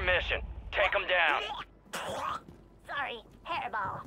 mission. Take them down. Sorry, hairball.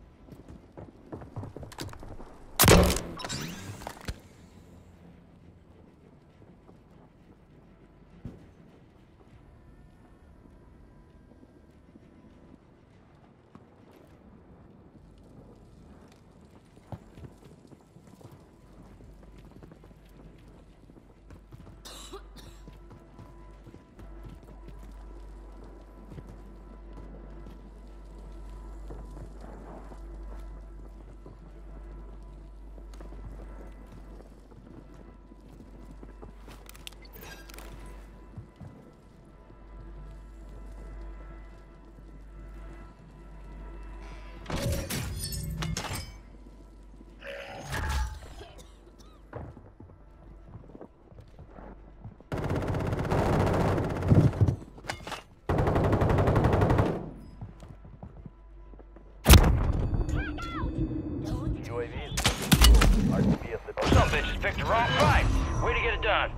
Some bitches picked the wrong fight. Way to get it done.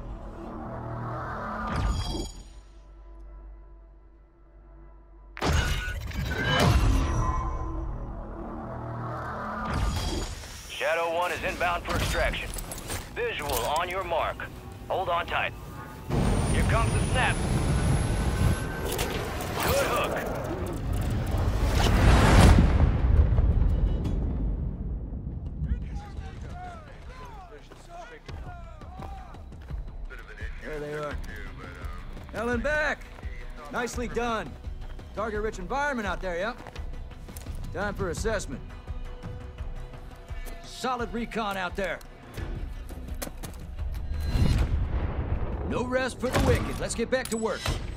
Shadow 1 is inbound for extraction. Visual on your mark. Hold on tight. Here comes the snap. Good hook. There they are. Helen back! Nicely done. Target-rich environment out there, yep. Time for assessment. Solid recon out there. No rest for the wicked. Let's get back to work.